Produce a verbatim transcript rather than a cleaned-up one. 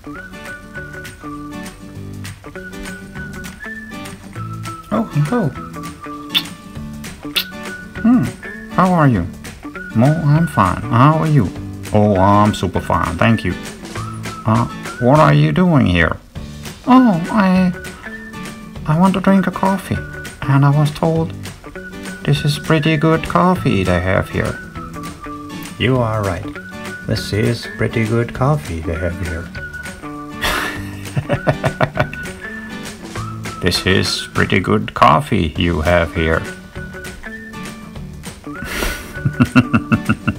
Oh, hello. Hmm, how are you? Oh, I'm fine. How are you? Oh, I'm super fine, thank you. Uh, what are you doing here? Oh, I... I want to drink a coffee. And I was told this is pretty good coffee they have here. You are right. This is pretty good coffee they have here. This is pretty good coffee you have here.